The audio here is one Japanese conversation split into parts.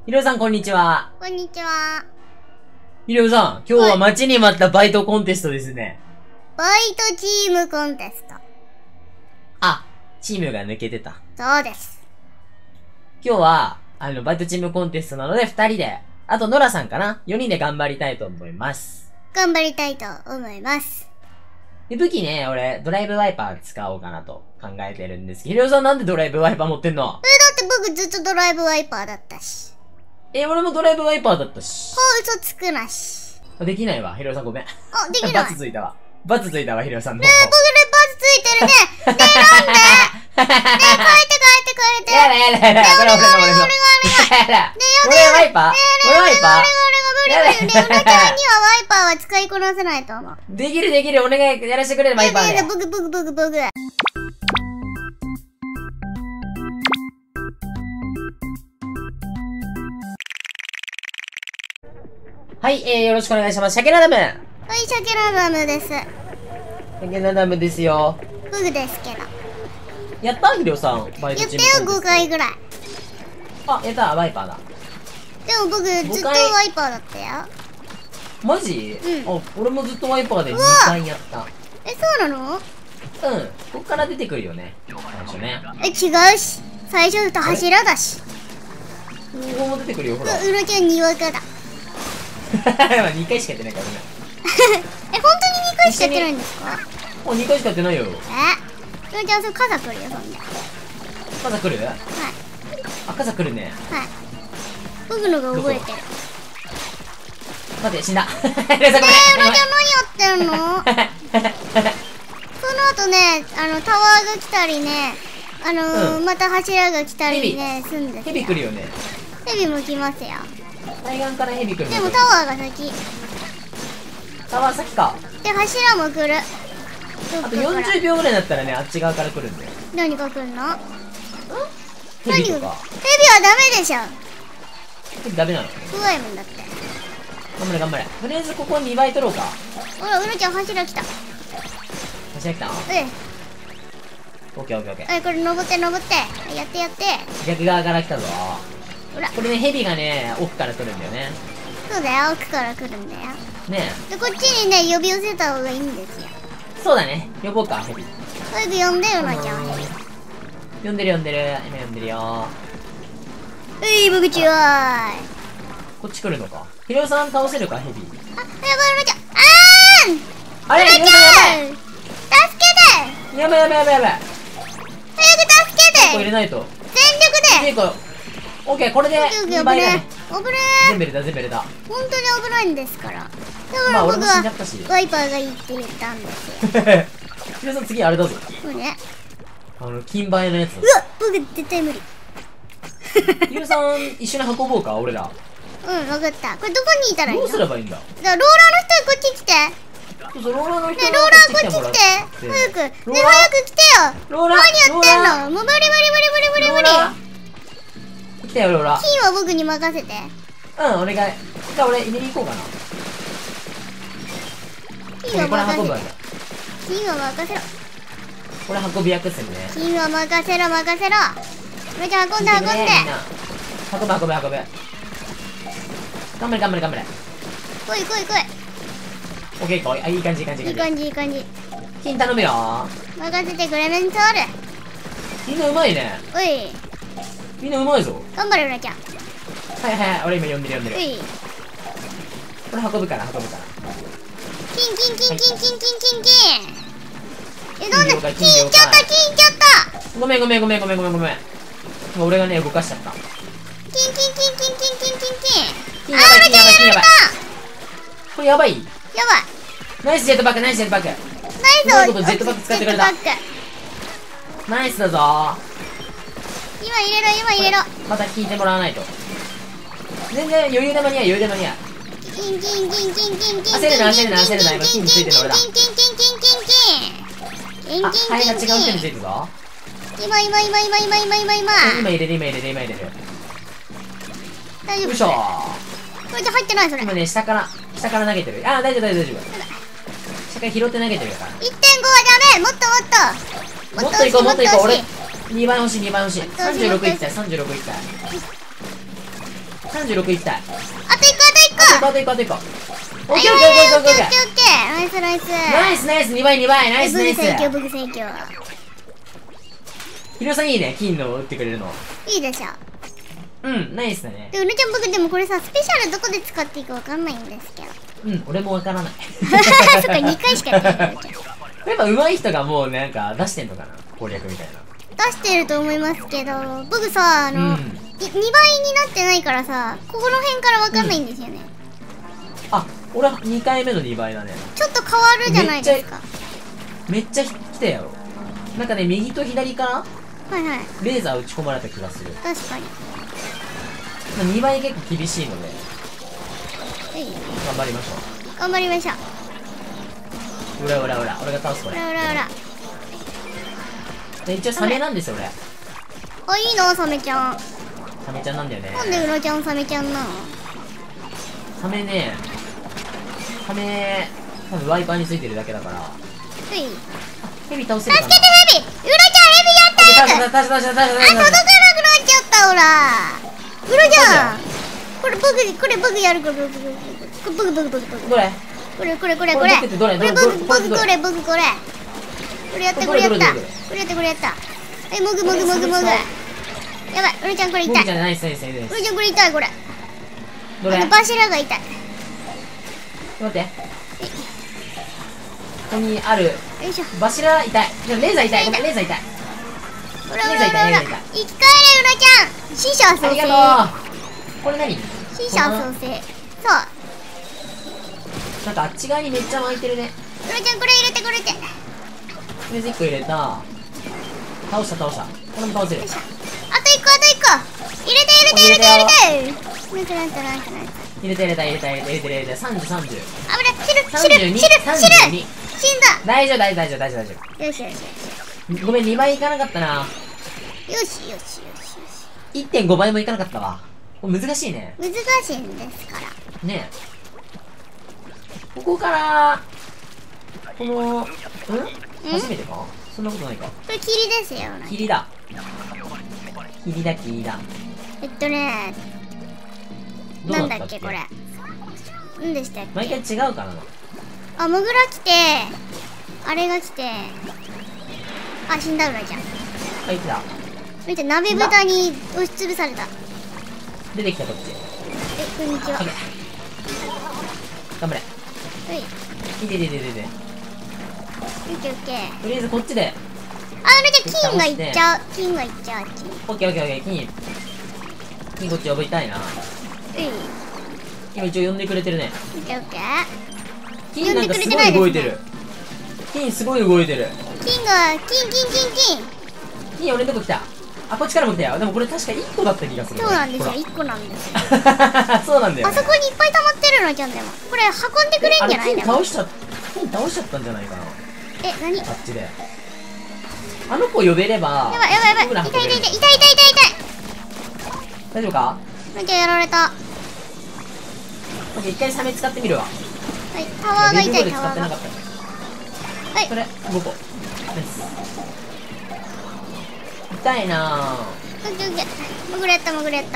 ひろさん、こんにちは。 こんにちは。 ひろさん、今日は待ちに待ったバイトコンテストですね。 バイトチームコンテスト。 あ、チームが抜けてた。 そうです。 今日は、バイトチームコンテストなので2人で、あとノラさんかな ?4 人で頑張りたいと思います。 頑張りたいと思います。 で、武器ね、俺、ドライブワイパー使おうかなと考えてるんですけど、ひろさんなんでドライブワイパー持ってんの？ だって僕ずっとドライブワイパーだったし。 俺もドライブワイパーだったし。 嘘つくなし。 できないわ、ひろさんごめん。 あ、できない。 バツついたわ。バツついたわ、ひろさんの。 僕でバツついてるね。ねえ、なんでねえ、変えて。 やだ。これ俺の。やだ。俺ワイパー俺ワイパー無理。ね、うなちゃんにはワイパーは使いこなせないと思う。 できる。お願い、やらせてくれる、ワイパーで。 僕。 はい、よろしくお願いします。シャケナダム。 はい、シャケラダムです。 シャケナダムですよ。 僕ですけど。 やったひろさん、バイト言ってよ、 チームコンテスト。 5回ぐらい。 あ、やったワイパーだ。 でも僕ずっとワイパーだったよ。 マジ？ うんあ、俺もずっとワイパーで2回やった。 え、そうなの？ こっから出てくるよね。最初ね。 え、違うし。最初と柱だし。 ここも出てくるよ、ほら。 うなちゃんにわかだ。 2回しかやってないからね。 え、本当に2回しかやってないんですか？ もう2回しかやってないよ。 うなちゃん、それ傘来るよ、そんで。 傘来る？ はい。 あ、傘来るね。 はい。僕のが覚えてる。 待って、死んだ。うなちゃんうなちゃん何やってんの？その後ね、タワーが来たりね、また柱が来たりね、すんですよ。 ヘビ来るよね。 ヘビも来ますよ。 対岸からヘビ来るんだけどでもタワーが先。 タワー先か。 で、柱も来る。 あと40秒ぐらいになったらね、あっち側から来るんだよ。 何が来るの？ ヘビとか。 ヘビはダメでしょ。 ヘビダメなの？ 怖いもんだって。 頑張れ。とりあえずここ2倍取ろうか。 ほら、うなちゃん柱来た。 柱来た？オッケー。 これ登って。やって。 逆側から来たぞ。 ほら。 これね、ヘビがね、奥から来るんだよね。 そうだよ、奥から来るんだよ。 ねで、こっちにね、呼び寄せた方がいいんですよ。 そうだね。呼ぼうか、ヘビ。 早く呼んでよ、うなちゃん。 呼んでる。今呼んでるよ。 僕ちはこっち来るのか。ひろさん倒せるか、ヘビ。 やばい、うなちゃん。 あれ、 うなちゃん助けてやばい。 早く助けてここ入れないと。 全力でいい子。オッケー、これで2倍だね。 危ね全部入れた。 本当に危ないんですから。だから僕まあ俺も死んじゃったし。 はワイパーがいいって言ったんですよ。 ひろさん次あれだぞ。 そうね。 金映えのやつ。 僕絶対無理。 ひろさん一緒に運ぼうか、俺ら。 わかった。これどこにいたらいいの？ どうすればいいんだ？ じゃあローラーの人はこっち来て。 そう、ローラーの人ね、ローラーこっち来て。早く。ね、早く来てよ。 ローラー何やってんの？もう無理。 来たよ、ローラー。 金は僕に任せて。 お願い。じゃあ俺、入れに行こうかな。 金はこれ運ぶわ任せろ。金は任せろ。 これ運び役っすね。 金は任せろ。うなちゃん運んで。 運ぶ。頑張れ。 来い。 オッケー、いい感じ。 いい感じ。 金頼むよ。 任せてくれメントール。 みんなうまいね。 おい。 みんなうまいぞ。 頑張れ、うなちゃん。 はい。俺今呼んでる。 おい。 これ運ぶから。 金。どんな金いっちゃった。 ごめん。俺がね、動かしちゃった。 金。 金やばい。これやばい。ナイスジェットバック。 ナイス。 うまいことジェットバック使ってくれた。ナイスだぞ。 今入れろ。 また聞いてもらわないと。全然余裕で間に合う。 金。 焦るな。今金ついてる俺だ。ハエが違う人についてるぞ。 今今入れる。 大丈夫。 よいしょ。 これじゃ入ってないそれ。 今ね、下から投げてる。大丈夫。下から拾って投げてるから。 1.5 はダメ。もっと行こう。俺2倍欲しい。36いきたい。 36いきたい。 あと1個あと1個あと1個。オッはいケーオッケーオッケーオッケーオッケー。 オッケーナイスナイスナイスナイス、2倍2倍、ナイスナイス。 ブグ盛況ひろさんいいね、金の打ってくれるの。 いいでしょ。 うん、ナイスだね。 でうなちゃん僕でもこれさスペシャルどこで使っていいかわかんないんですけどうん、俺もわからない。 そっか2回しかやってないやっぱ上手い人がもうなんか出してんのかな、攻略みたいな。 出してると思いますけど僕さ2倍になってないからさここの辺からわかんないんですよね、 あ、俺は2回目の2倍だね。 ちょっと変わるじゃないですか。 めっちゃ来たよ。なんかね、右と左かなはいはいレーザー打ち込まれた気がする。 確かに 2倍結構厳しいので頑張りましょ頑張りましょう。 う。裏裏裏、俺が倒すこれ。 裏裏裏で一応サメなんですよ俺。 あいいのサメちゃん。 サメちゃんなんだよね。 なんでうなちゃんサメちゃんなの。 サメね、サメ多分ワイパーについてるだけだから。 ヘヘビ倒せるかな。 助けてヘビ。うなちゃんヘビやったー。 倒した届かなくなっちゃったほら。うなちゃんこれ僕やるこれ僕どれこれやったえもぐやばいうなちゃんこれ痛い。うなちゃんこれ痛いこれ。 どれ柱が痛い。 待って、ここにあるよいしょ。 柱痛い。レーザー痛い。ごめん、レーザー痛い。 ほら生き返れうなちゃん。死者蘇生。 ありがとう。これ何？ 死者蘇生。そうなんかあっち側にめっちゃ巻いてるね。 うなちゃんこれ入れてとりあえず1個入れた。倒した。これも倒せる。 あと1個入れてなん入れた。30。 危ない死ぬ 32。 死ん大丈夫。 だ。よしごめん、2倍いかなかったな。 よし 1.5 倍もいかなかったわ。これ難しいね。 難しいんですからねえ。ここから、この、初めてか？そんなことないか。 これ霧ですよ。 霧だ。 なんだっけこれ。なんでしたっけ。 毎回違うからな。 あ、モグラ来て、あれが来て、あ、死んだうなちゃん。 あ、いつだ。 見て、鍋豚に押しつぶされた。 出てきた、こっち。 こんにちは。 頑張れ。 はい。 いて。 オッケー。 とりあえずこっちで。 あ、うなちゃん、金がいっちゃう。 オッケー。金こっち呼びたいな。今一応呼んでくれてるね。 オッケー。 金なんかすごい動いてる。金すごい動いてる。金俺のとこ来た。あ、こっちからも来たよ。でもこれ確か1個だった気がする。 そうなんですよ、1個なんですよ。 そうなんだよ。 あそこにいっぱい溜まってるのちゃんでも。これ運んでくれんじゃないの。 金倒しちゃったんじゃないかな。 何あっちで。あの子呼べれば。 やばい。痛い。 大丈夫か？ なんかやられた。 一回サメ使ってみるわ。 はい、タワーが痛い。 使ってなかったね。 はい。 これ5個です。痛いなぁ。 潜れやった。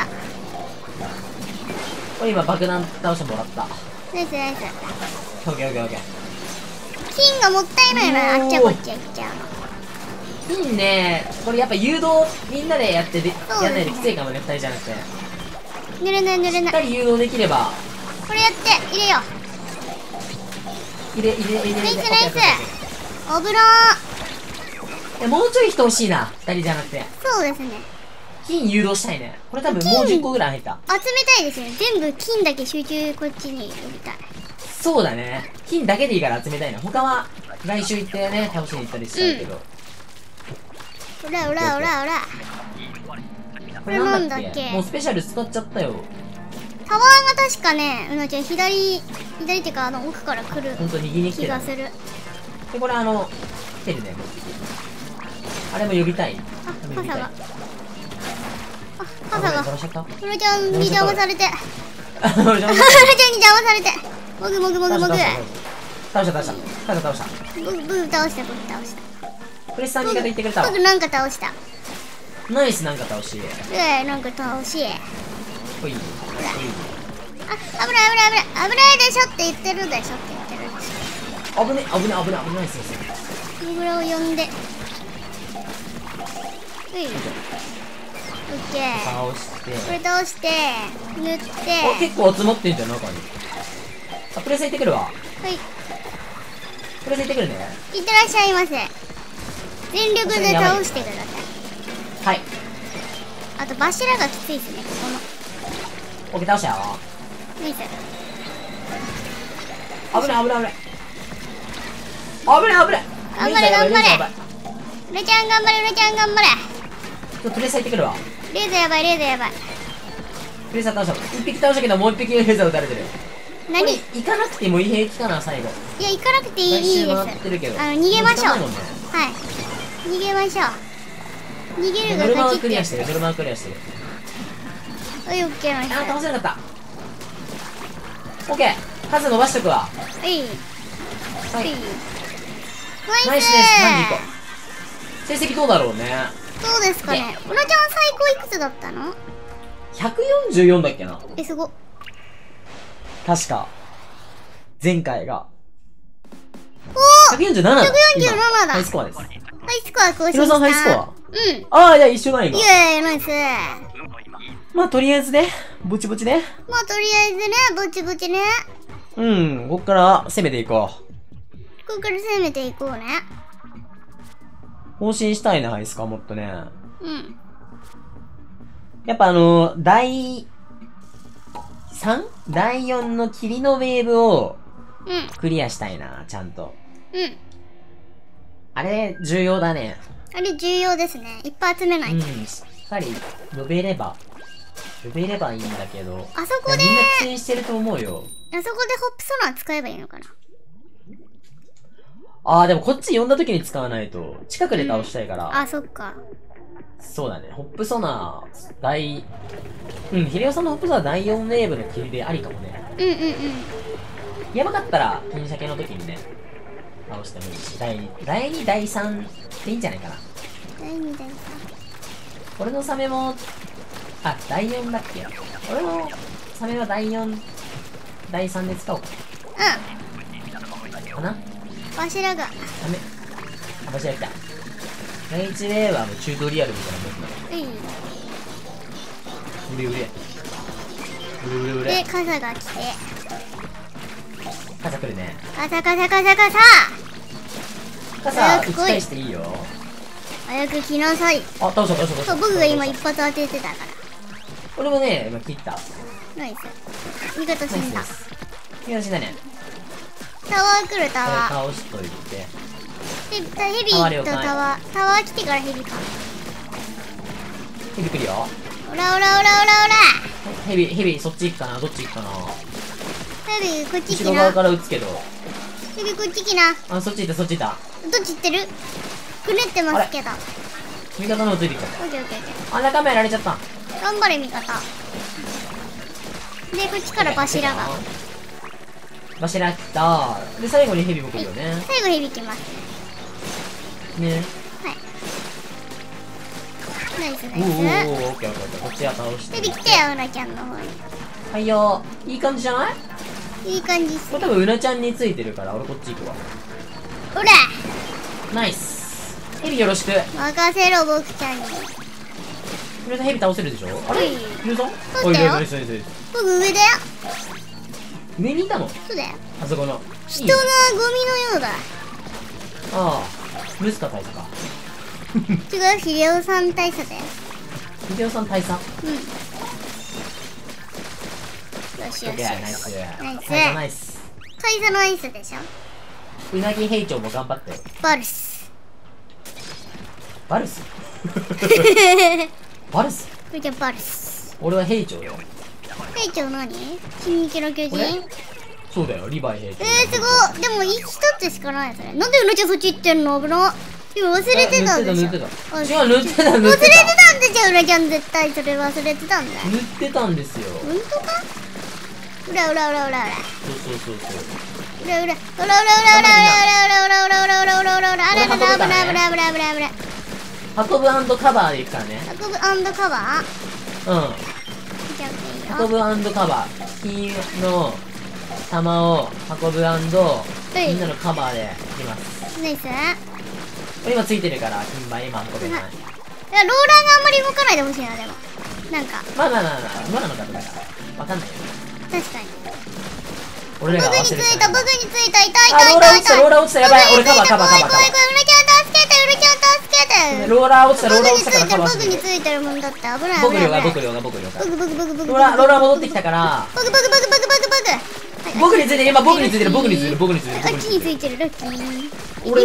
これ今爆弾倒してもらった。 ナイス。 オッケー。 金がもったいないな。あっちゃこっちゃ行っちゃうの。 金ね、これやっぱ誘導みんなでやんないときついかもね、2人じゃなくて。 濡れない。 しっかり誘導できれば。 これやって入れよう。 入れ。 ナイス。危なー。もうちょい人欲しいな、2人じゃなくて。 そうですね。 金誘導したいね。これ多分もう10個ぐらい入った。 集めたいですね。全部金だけ集中こっちに入れたい。 そうだね。金だけでいいから集めたいな。他は来週行ってね、倒しに行ったりしたいけど。 裏。 これなんだっけ？もうスペシャル使っちゃったよ。 タワーが確かね、うなちゃん左っていうか奥から来るほんと右に来てる気がする。 で、これ来てるね。あれも呼びたい。 傘が。うなちゃんに邪魔されて。もぐ。 倒した。 僕倒した。 プレスさん味方言ってくれたわ。 僕なんか倒した。 ナイスなんか倒し。 なんか倒し。 ほい。ほい。 あ、危ない危ない危ない危ないでしょって言ってるでしょって言ってるでし危ね危ね危ね危ないっすよ。 ょ。モグラを呼んで。うい。オッケー。 倒して。 これ倒して、塗って。 お、結構集まってんじゃん、中に。あ、プレス行ってくるわ。 はい。 プレス行ってくるね。 いってらっしゃいませ。全力で倒してください。 はい。 あと柱がきついですね、ここの。 オッケー、倒したよ。 ナイス。 危ない危ない危ない。危ない危ない。 頑張れ頑張れ。うらちゃん頑張れ、うらちゃん頑張れ。 ちょっとプレス入ってくるわ。 レーザーやばい、レーザーやばい。 プレス倒した。一匹倒したけど、もう一匹レーザー撃たれてる。 何？い行かなくてもいい平気かな、最後。 や、行かなくていいです。 回ってるけど逃げましょう。 もう時間ないもんね。 はい。逃げましょう。逃げるノルマはが勝ちクリアしてる、ノルマはクリアしてる。 はい、オッケーナイス。 あー、倒せなかった。オッケー、数伸ばしとくわ。 はい。 ははい。 い。 ナイスナイスです。32個。成績どうだろうね。 どうですかね。うらちゃん最高いくつだったの 144だっけな。 え、すご。 確か。前回が。 おー 147だ。 147だハイスコアです。 ハイスコア更新した。 ヒロさんハイスコア。 うん。 ああ、いや、一緒だ、今イ。エーイ、ナイス。 まあ、とりあえずね。ぼちぼちね。 まあ、とりあえずね、ぼちぼちね。 うん、こっから攻めていこう。 ここから攻めていこうね。 更新したいな、ハイスコアもっとね。 うん。 やっぱ第 3？ 第4の霧のウェーブをうん。 クリアしたいな、ちゃんと。 うん。 あれ、重要だね。 あれ重要ですね。いっぱい集めないうん、 と。 しっかり呼べればいいんだけど。 あそこで、 みんな苦戦してると思うよ。 あそこでホップソナー使えばいいのかな。 あー、でもこっち呼んだ時に使わないと、近くで倒したいから。 あ、そっか。 そうだね。ホップソナー、ヒレオさんのホップソナー第4ウェーブの霧でありかもね。 うんうんうん。 やばかったら、金鮭の時にね、倒してもいいし、第2、第3でいいんじゃないかな。 第2第3。 俺のサメも、あ、第4だっけ？俺のサメは第4、第3で使おうかな。 うん。柱が。 サメ。あ、柱来た。第1ウェーブはもうチュートリアルみたいなもんだかうん。 ら。うれうれ。うれうれうれ。 で、傘が来て。 傘来るね。 傘傘傘傘傘、打ち返していいよ。 早く来なさい。 あ、倒した。 そう、僕が今一発当ててたか俺もね、今切った。 ら。ナイス。味方死んだ。 いや、死んだね。 タワー来る、タワー。 倒しといて。 ヘビとタワー。タワー来てからヘビか。 ヘビ来るよ。 オラオラオラオラオラ。 ヘビ、そっち行くかな？どっち行くかな？ ヘビ、こっち来後ろ側な。 から撃つけど。 ヘビ、こっち来な。 あ、そっち行った。 どっち行ってる？くねってますけど。 味方のもついてきた。 オッケーオッケーオッケあ、仲間やられちゃった。 ー。頑張れ、味方。で、こっちから柱が。 柱来た。で、最後にヘビも来るよね。 最後ヘビ来ますね。 ね。 はい。ナイスナおーおーイおー、オッケーオッケーオッケー。こっちは倒しス。 て。 ヘビ来てよ、うなちゃんの方に。 はいよー。いい感じじゃない？ いい感じっすこれ多分うなちゃんについてるから、俺こっち行くわ。 ほらナイス。ヘビよろしく。 任せろ、僕ちゃんに。 ヒロさんヘビ倒せるでしょ？あれ？ うんヒロさん？ そうだよナイスナイスナイス。 僕上だよ。 上にいたの？ そうだよ。 あそこの。 人がゴミのようだ。 ああ、ムスカ大佐か。 違う、ヒデオさん大佐だよ。 ヒデオさん大佐。 うん。よしよしよし。 オッケー、ナイス。 ナイス。 大佐ナイス。 大佐のアイスでしょ。 うなぎ兵長も頑張ったよ。 バルス。 バルスバルスこれじゃバルス。 俺は兵長よ。 兵長何？進撃の巨人？ 俺そうだよ、リヴァイ兵長。 すごい。でも一つしかないそれ。なんでうなちゃんそっち行ってんの？危な。今忘れてたんでしょ。 塗ってた。 あ違う、塗ってた、塗忘れってた。 てたんでしょ、うなちゃん絶対それ忘れてたんだよ。 塗ってたんですよ。 ほんとか？うらうらうらうらうら。 そう。 うらうらうらうらうらうらうらうらうらうらうらうらうらうらうらうらうらうらあららら危ない危ない危ない危ない危ない。 運ぶ&カバーでいくからね。 運ぶ&カバー？ うん。 じゃあ運ぶカバー。金の玉を運ぶみんなのカバーでいきます。 ナイス。 これ今ついてるから、金馬今運べない。 いや、ローラーがあんまり動かないでほしいな、でも。なんか。 まあ、ノラの方だから。わかんないよ。 確かに。 俺らが合わせるしかない。 僕についた、痛い。 ローラー落ちた、やばい。俺カバー。 怖い。うるちゃん助けて。 ローラー落ちたからカバーしてる。 僕についてるもんだって危ない。 僕領が。 僕。 ローラー戻ってきたから。僕についてる、今僕についてる。 ラッキーについてる、ラッキー。 俺。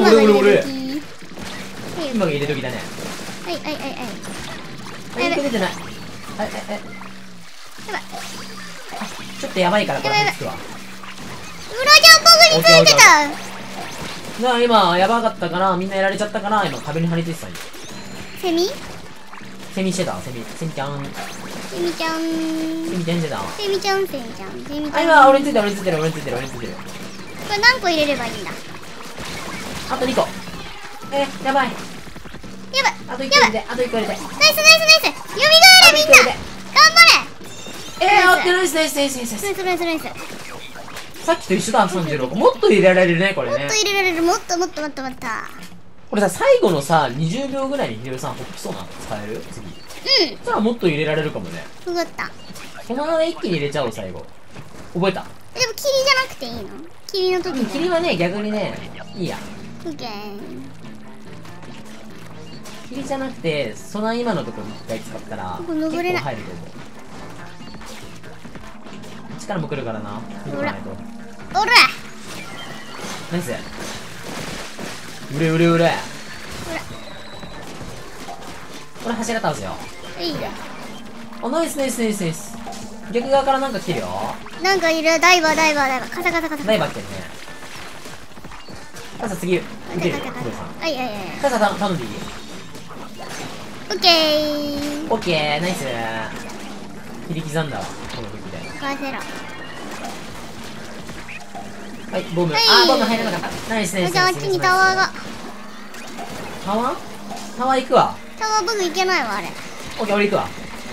今が入れときだね。 はい。 出てない。 やばい。 ちょっとやばいからこれつくわ。 うらちゃん僕についてた。 だから今やばかったからみんなやられちゃったから今壁に張り付いてたんよ。 セミしてた。セミちゃんしてた。あ、今俺についてる。これ何個入れればいいんだ。 あと2個。やばい。あと1個入れて。ナイス。 蘇れみんな。頑張れ。 ナイス。 ナイス。 さっきと一緒だ。36もっと入れられるねこれね。 もっと入れられる。もっと。 これさ最後のさ20秒ぐらいにヒデルさんほっときそうなの使える次。そしたらもっと入れられるかもね。 分かった。 このまま一気に入れちゃおう最後。覚えた。 でも霧じゃなくていいの？霧の時に。 霧はね逆にねいいや。 オッケー。 霧じゃなくてその今のところに一回使ったらここ登れない。 結構入ると思う。力も来るからな。 おら。 ナイス。うれ。これ柱倒すよ。 いいよ。 ナイス。逆側からなんか来るよ。 なんかいる。ダイバー。カサ。 ダイバー来てるね。カサ次、撃てるよ。 はい。 カサ頼んでいい？ オッケー。 オッケー、ナイス。切り刻んだわ、この時で。 返せろ。 はい、ボム。ボム入らなかった。ナイス。 じゃああっちにタワーが。 タワー行くわ。 タワー僕行けないわ、あれ。 オッケー、俺行くわ。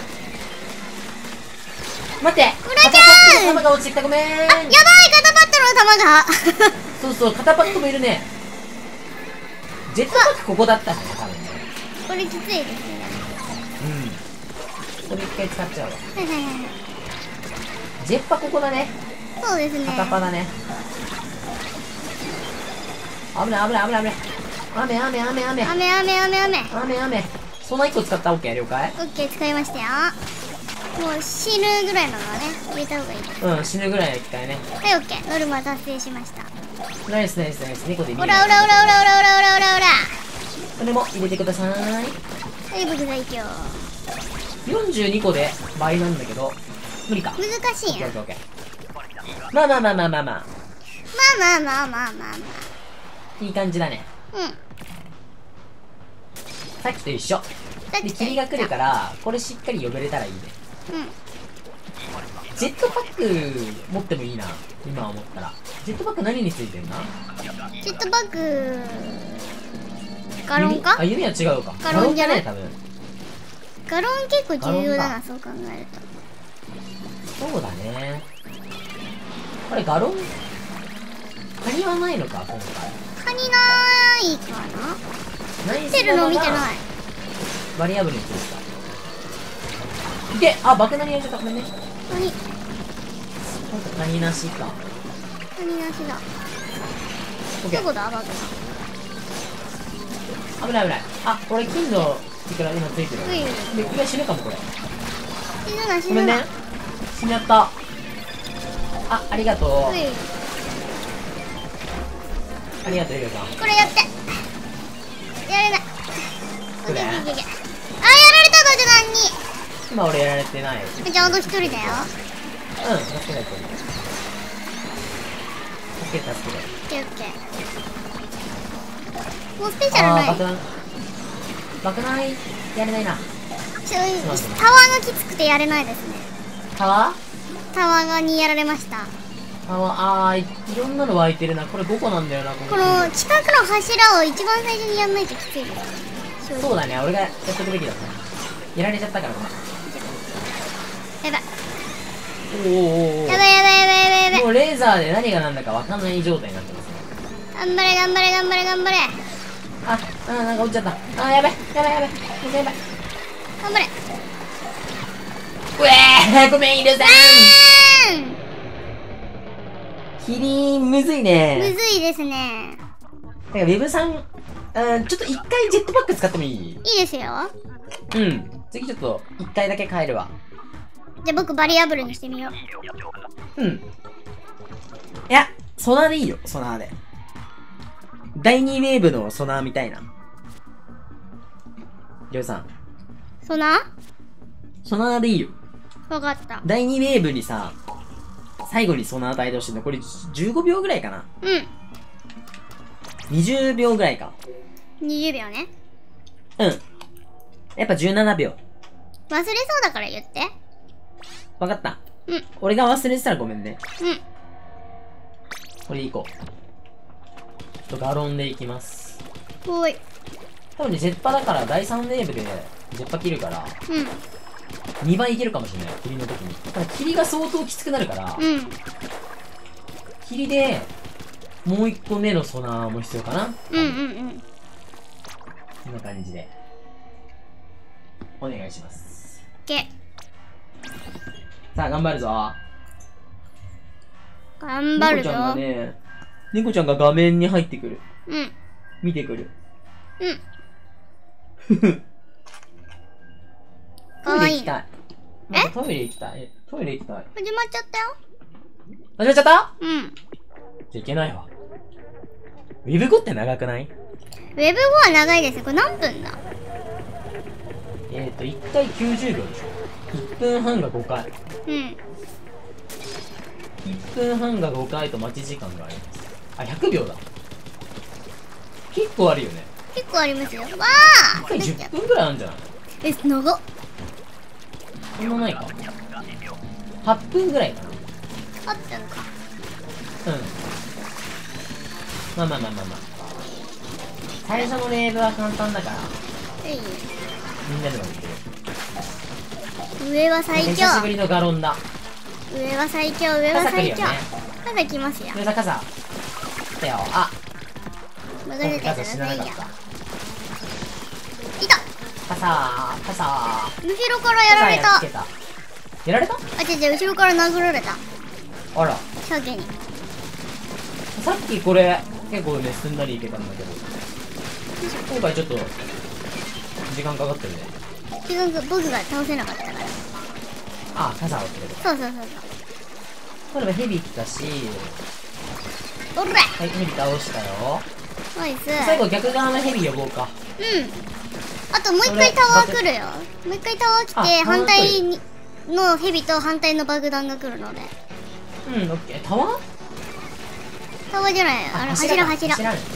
待って、 うらちゃん弾が落ちてきた、ごめん。 やばい、肩パッドの弾が。 そう、肩パッドもいるね。ジェットパックここだったね、多分ね。 これきついですね。 これ一回使っちゃうわ。 はい。 ジェッパここだね。 そうですね。 肩パだね。危ない。雨。そんな1個使った。オッケー、了解。 オッケー、使いましたよ。もう死ぬぐらいのがね、入れた方がいいです。 死ぬぐらいの機械ね。 はい、オッケー。ノルマ達成しました。 ナイス。2個で2個。 オラ。 これも入れてください。 はい、僕最強。 42個で倍なんだけど、無理か。 難しいな。 オッケー。まあ。いい感じだね。さっきと一緒。で、霧が来るから、これしっかり呼べれたらいいね。ジェットパック持ってもいいな、今思ったら。ジェットパック何についてんな？ ジェットパックガロンか？ 弓は違うか。 ガロンじゃない？ 多分。 ガロン結構重要だな、そう考えると。そうだね。これガロンカニはないのか、今回。 カニないかな？ ないてるの見てない。 バリアブルについてた。爆弾にやっちゃった。ごめんね。何なしか。 何なしだ。どこだ、バグ危ない。これ金のいくら今ついてる。で、一回死ぬかも、これ。 死ぬな。 ごめんね。死んじゃった。ありがとう。ありがとう、ゆうさん。 これやって。やれない。 これ。 やられた、爆弾に。 今俺やられてない。 じゃあ、一人だよ。 助けないと。助ける。 オッケー。もうスペシャルない。 爆弾やれないな。 タワーがきつくてやれないですね。 タワーにやられました。 いろんなの湧いてるな。これ5個なんだよな。 この近くの柱を一番最初にやんないときついです。 そうだね、俺がやっとくべきだった。やられちゃったからな。 やばい。 おーおーおー。 やばいやばいやばいやばいやばい。 もうレーザーで何が何だかわかんない状態になってますね。 頑張れ頑張れ頑張れ頑張れ。 なんか落ちちゃった。やばいやばいやばい。もうやばい。 頑張れ。 うえー、ごめん、イルさん。キリン、むずいむね。 ずいですね。 なんかウェブさん、ちょっと一回ジェットパック使ってもいい？ いいですよ。 うん。次ちょっと一回だけ変えるわ。 じゃあ僕バリアブルにしてみよう。 うん。いや、ソナーでいいよ、ソナーで。第2ウェーブのソナーみたいな。りょうさん。 ソナソナーでいいよ。 ーわかった。 第2ウェーブにさ、最後にソナー帯同して残り15秒ぐらいかな。 うん。 20秒ぐらいか。 20秒ね。 うん。やっぱ17秒。 忘れそうだから言って。 わかった。 うん。 俺が忘れてたらごめんね。 うん。 これでいこう。ちょっとガロンでいきます。 おーい。 多分ね、ジェッパだから第3ウェーブでジェッパ切るから、 うん。 2倍いけるかもしれない。霧の時に。ただ霧が相当きつくなるから、 うん。 霧で、もう1個目のソナーも必要かな。 うんうんうん。 こんな感じで。お願いします。 け。 さあ、頑張るぞ。 頑張るぞ。 猫ちゃんがね、猫ちゃんが画面に入ってくる。 うん。 見てくる。 うん。 ふふ。 かわいいトイレ行きたい。なんかトイレ行きたい。トイレ行きたい。 始まっちゃったよ。 始まっちゃったうん。 じゃいけないわ。ウェブ語って長くない？ ウェブ語は長いですよ。これ何分だ？ 1回90秒でしょ。1分半が5回。 うん。 1分半が5回と待ち時間があります。あ、100秒だ。結構あるよね。 結構ありますよ。わあ 1回10分ぐらいあるんじゃない？ 長っ。 そんなないか。8分ぐらいかな。 あったのか。 うん。まあまあまあまあまあ。最初のレーブは簡単だから、みんなでもできる。 上は最強。 久しぶりのガロンだ。 上は最強、上は最強。 傘来るよね。 傘来ますよ。 上田傘。来たよ。あ、 任せてくだ傘死なさいよ。 なかった。 いた。 傘。 後ろからやられた。 傘やっつけた。やられた？ 違う、後ろから殴られた。 あら。 鮭に。 さっきこれ、結構ね、すんなりいけたんだけど。今回ちょっと、時間かかってるね。 僕が倒せなかったから。 あ、傘をつけて。 そう。 これもヘビ来たし、 おらはい、ヘビ倒したよ。 ナイス。 最後逆側のヘビ呼ぼうか。 うん。あともう一回タワー来るよ。もう一回タワー来て、反対にのヘビと反対の爆弾が来るので。 うん、オッケー。タワー？ タワーじゃない。柱。 柱。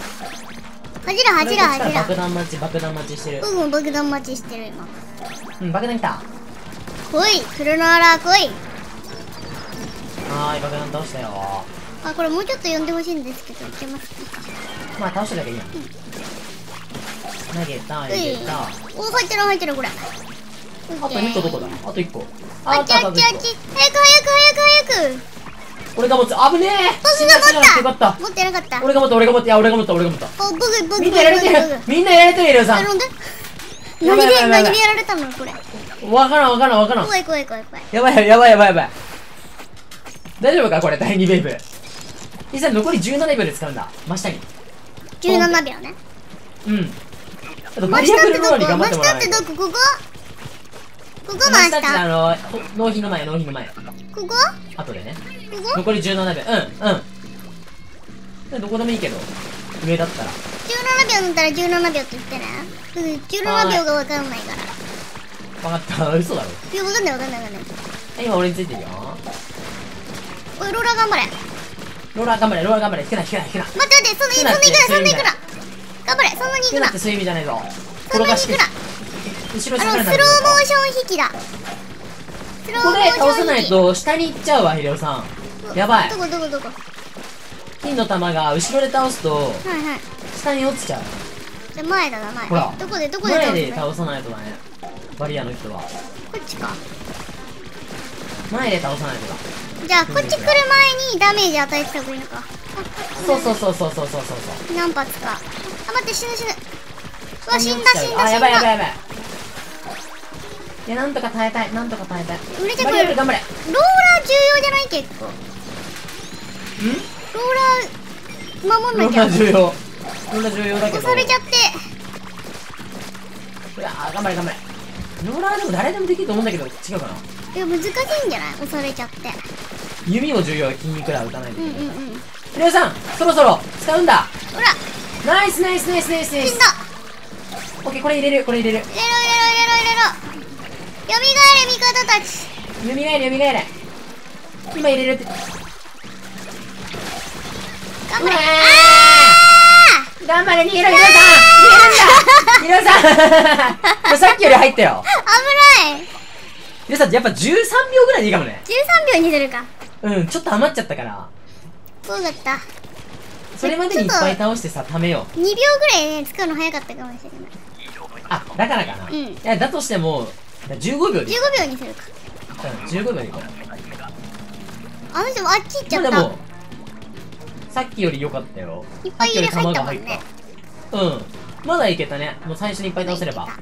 爆弾待ちしてる。 僕も爆弾待ちしてる今。 うん、爆弾来た。 来い、クルナーラー来い。 はーい、爆弾倒したよ。 あ、これもうちょっと呼んでほしいんですけど、いけますか？ まあ、倒しただけいいや。投げた。 お、入ってるこれ。 あと2個どこだ？あと1個。 あっち。早く。 俺が持つ。危ねえ。 僕が持った。持ってなかった。 俺が持った。俺が持った。 僕。 みんなやられてる。よ、さん。 なんで何でやられたのこれ。 わからん。 怖い。 やばい。大丈夫かこれ、第2ウェーブ。実際残り17秒で使うんだ。真下に。 17秒ね。 うん。あと、バリアブルローに頑張ってもらわないと。 ここ真真下って下。 納品の前。 ここ後でね。 ここ残り17秒。うん。どこでもいいけど。上だったら。 17秒だったら17秒って言ってね。17秒がわかんないから。 わかった。嘘だろ。 いや、わかんない。 今俺についてるよ。 おい、ローラー頑張れ。 ローラー頑張れ。引くな。 待って、そんなに行くな。頑張れ、そんなに行くな。 そういう意味じゃないぞ。 そんなに行くな。スローモーション引きだ。 ここで倒さないと下に行っちゃうわ、ヒレオさん。やばい。 どこ金の玉が後ろで倒すと、 はい。 下に落ちちゃう。 じゃ、前だな、前。 ほら。 どこで前で倒さないとだね。バリアの人は。 こっちか。 前で倒さないとだ。 じゃあこっち来る前にダメージ与えてた方がいいのか。 そうそう。 何発か。あ、待って、死ぬ。うわ、死んだ。 あ、やばい。いや、なんとか耐えたい。 売れてくる。 頑張れ。 ローラー重要じゃない結構。ローラー守んなきゃ。 ローラー重要だけど。 押されちゃって。 いやー、頑張れ。ローラーでも誰でもできると思うんだけど、違うかな。 いや、難しいんじゃない？押されちゃって。 弓も重要。筋肉ら打たないといけない。 うん。 ひろゆさん、そろそろ使うんだ。 ほら、 ナイス。 死んだ。 オッケー、これ入れる。 入れろ。よみがえれ、味方たち。 蘇れ。今入れるって。 頑張れ。 頑張れ、逃げろ、ヒロさん。さっきより入ったよ。 危ない。 ヒロさん、やっぱ13秒ぐらいでいいかもね。 13秒にするか。 ちょっと余っちゃったから。 そうだった。 それまでにいっぱい倒してさ、貯めよう。 2秒ぐらいね、使うの早かったかもしれない。 あ、だからかな。いや、だとしても、15秒でいい。 15秒にするか。 15秒でいいかあの人もあっち行っちゃった。 まあでも、さっきより良かったよ。 いっぱい入れ入ったもんね。 まだいけたね。もう最初にいっぱい倒せれば。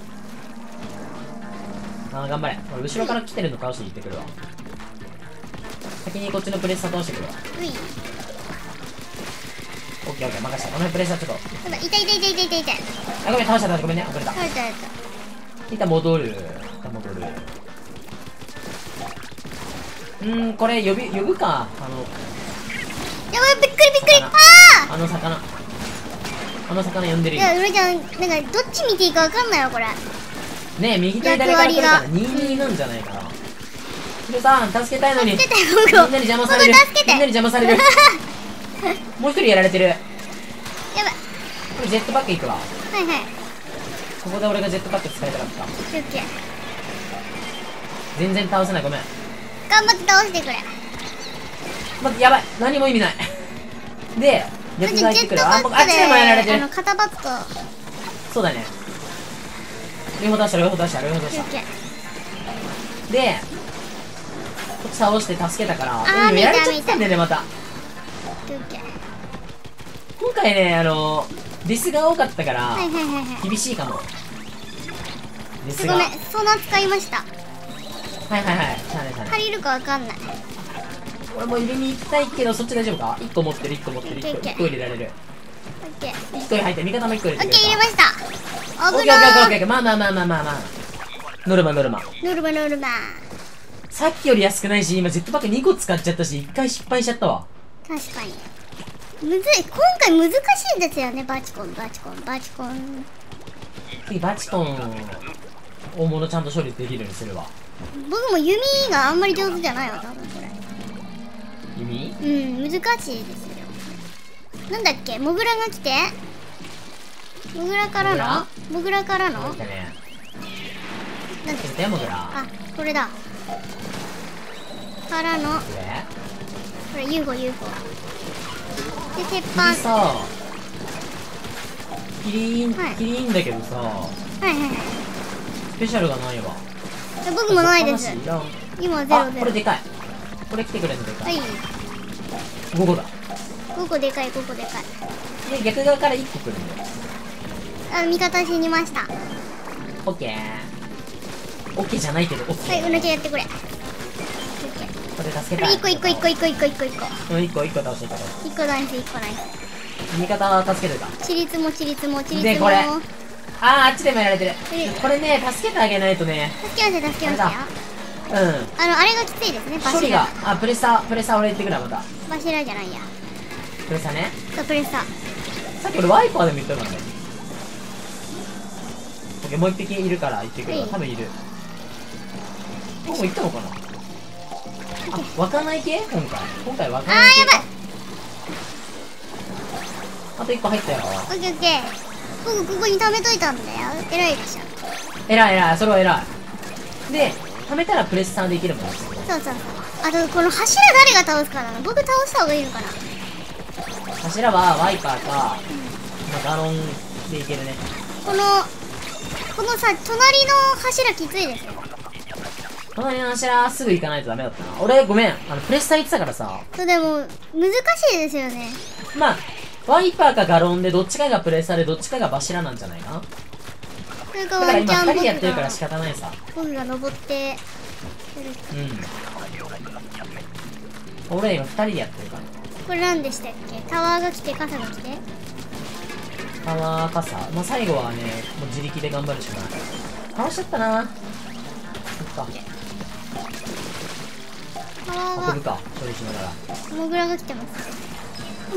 頑張れ。俺後ろから来てるの倒しに行ってくるわ。先にこっちのプレッサー倒してくるわ。オッケー、任せた。このプレッサーちょっと。 痛い。 あ、ごめん、倒した。ごめんね。遅れた。一旦戻る。これ呼ぶか。 やばい、びっくり。 あの魚呼んでるよ。 いや、うらちゃん、なんかどっち見ていいかわかんないよ、これ。 ねえ、右と左から来るから2-2なんじゃないかな。ヒロさん、助けたいのに。みんなに邪魔される。もう一人やられてる。 やばい。 これジェットパックいくわ。 はい。 ここで俺がジェットパック使いたかった。 オッケー。 全然倒せない。ごめん。 頑張って倒してくれ。 待って、やばい。何も意味ない。で、逆が入ってくる。あっちでもやられてる。 肩バット。 そうだね。両方出した。 オッケー。 で、こっち倒して助けたから、やられちゃったんだよね、また。 オッケー。 今回ね、ディスが多かったから、厳しいかも。ディスが。 ごめん、ソナー使いました。 はい。 借りるかわかんない。 俺も入れに行きたいけど、そっち大丈夫か？ 1 個持ってる。1個入れられる。 オッケー。 1個入って、味方も1個入れてくれた。 オッケー、入れました。 危ない。オッケー。まあ。ノルマ。さっきより安くないし、今ジェットパック2個使っちゃったし、1回失敗しちゃったわ。 確かに。今回難しいですよね、バチコン。 次、バチコン、大物ちゃんと処理できるようにするわ。 僕も弓があんまり上手じゃないわ、多分これ。 弓？ 難しいですよ。なんだっけ、モグラが来て、モグラからの来たね。 なんだっけ、 モグラ。 あ、これだ。からの、これ UFO。で、鉄板。 さ、キリンだけどさ、スペシャルがないわ。 僕もないです。今はゼロ。 あ、これでかい。これ来てくれるのでかい。5個だ。 5個でかい。で、 逆側から1個来るんだよ。 味方死にました。 オッケー。オッケーじゃないけど、オッケー。 はい、うなちゃんやってくれ。 これ助けたい。 1個。 1個倒してた。 1個ナイス。 味方は助けてた。 チリツモ。 で、これ。あっちでもやられてる。これね、助けてあげないとね。 助けましたよ。あれがきついですね、 処理が。プレッサー俺行ってくるわ、また。 バシラじゃないや。 プレッサーね。 プレッサー。 さっき俺ワイパーでも言ったからね。オッケー、もう1匹いるから行ってくるわ。多分いる。もう行ったのかな。湧かない系？今回湧かない系。 やばい。 あと1個入ったよ。 オッケー。僕ここに溜めといたんだよ。偉いでしょ。 偉い。それは偉い。で、溜めたらプレッサーでいけるもん。 そう。あと、この柱誰が倒すかなの？僕倒した方がいいのかな？ 柱はワイパーか、ガロンでいけるね。 このさ、隣の柱きついですよ。 隣の柱すぐ行かないとダメだったな。俺、ごめん。プレッサー行ってたからさ。 そうでも、難しいですよね。 まあ、ワイパーかガロンでどっちかがプレッサーでどっちかが柱なんじゃないかな。 それかだから今ワンチャン 2人でやってるから僕仕方ないさ。 が登って俺今2人でやってるから。 これ何でしたっけ？タワーが来て傘が来てパワー傘。まあ、最後はね、もう自力で頑張るしかない。倒しちゃったな。そっか。 タワー運ぶか、処理しながら。 がモグラが来てます。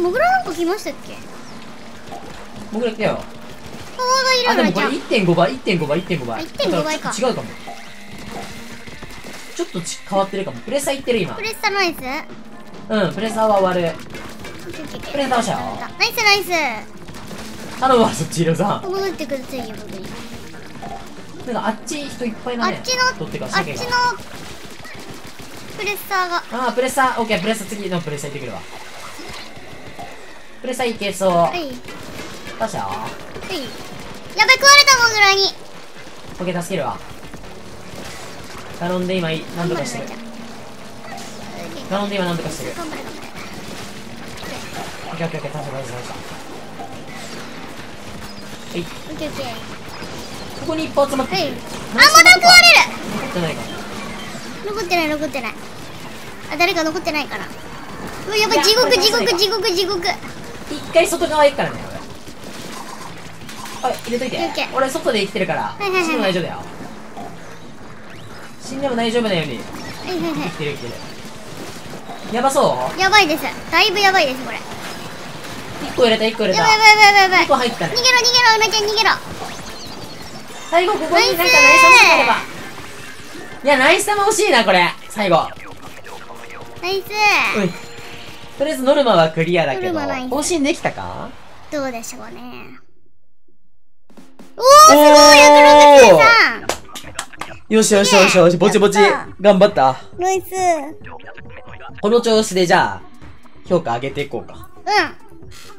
モグラなんか来ましたっけ？ 僕ら来たよ。 タワーがいるあ、でもこれのじゃん。 1.5倍、1.5倍、1.5倍。 1.5倍かだらちょっと違うかも。ちょっと変わってるかも。プレッサーいってる今。 プレッサーナイス。 うん、プレッサーは終わる。プレッサー倒したよ。 ナイスナイス。 頼むわ、そっち、ヒロさん。 戻ってくださいよ、僕に。 なんかあっち人いっぱいだね。 あっちの、 どってか、 あっ鮭が。 ちのプレッサーが。 あー、プレッサー、オッケー、プレッサー次のプレッサー行ってくるわ。プレッサーいけそう。 はい。 倒したよ。 はい。やべ、食われたモグラに。 オッケー、助けるわ。ガロンで今、なんとかしてる。ガロンで今、なんとかしてる。 頑張れ頑張れ。 オッケー、オッケー、オッケー、倒した、倒した、倒した。はい。 オッケーオッケー。 ここにいっぱい集まってはい。 る。 あ、また食われる。 残ってないか。 残ってない残ってない。あ、誰か残ってないから。うわ、やばい、 いや地獄これ地獄地獄地獄。 一回外側行くからね、俺。入れといてオッケー。 俺、外で生きてるから、 はいはいはい死んでも大丈夫だよ。死んでも大丈夫なように。 はいはいは生きてる、生きてる。やばそうい。やばいです。だいぶやばいです、これ。 ?1 個入れた、1個入れた。 やばいやばいやばいやばい 2個入ったね逃げ。ろ逃げろ、うなちゃん逃げろ。 最後、ここになんかナイス玉欲しければ。いや、ナイス玉欲しいな、これ。最後。 ナイス。 うん。とりあえずノルマはクリアだけど、 ノルマナイス更新できたか？ どうでしょうね。おー、すごい !163! よしよしよしよし、ぼちぼちやった。 頑張った。 ナイス。 この調子でじゃあ、評価上げていこうか。 うん。